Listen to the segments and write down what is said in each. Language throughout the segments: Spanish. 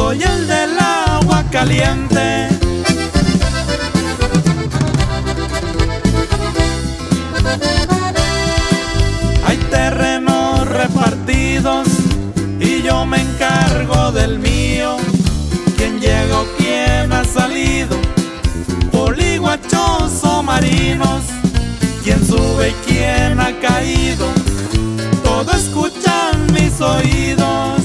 soy el del agua caliente. Hay terrenos repartidos y yo me encargo del mío. ¿Quién llega o quién ha salido? Poliguachos o marinos. ¿Quién sube y quién ha caído? Todo escuchan mis oídos.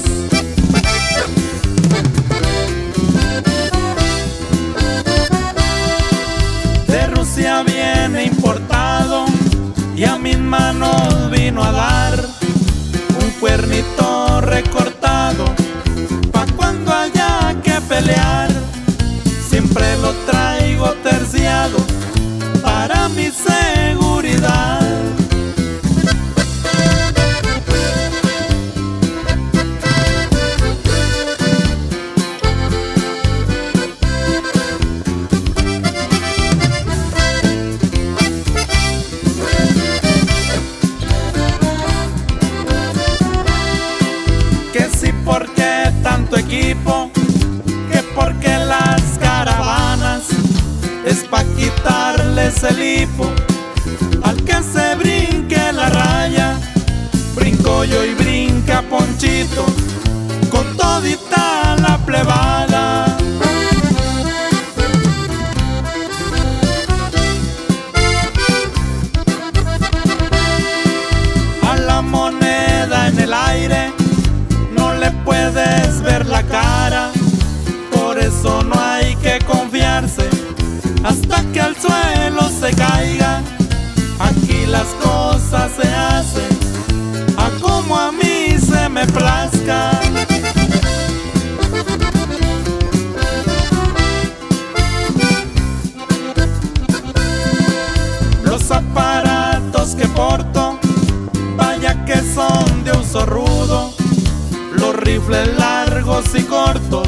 De Rusia viene importado y a mis manos vino a dar un cuernito recortado pa' cuando haya que pelear. Siempre lo traigo terciado para mi seguridad. Que si por qué tanto equipo, que porque las caravanas es pa' quitarles el hipo al que se brinque la raya. Brinco yo y brinca Ponchito con todita la plebada. A la moneda en el aire no le puedes ver la cara, por eso no hay que confiarse hasta que al suelo se caiga. Aquí las cosas se hacen a como a mí se me plazca. Los aparatos que porto, vaya que son de uso rudo. Los rifles largos y cortos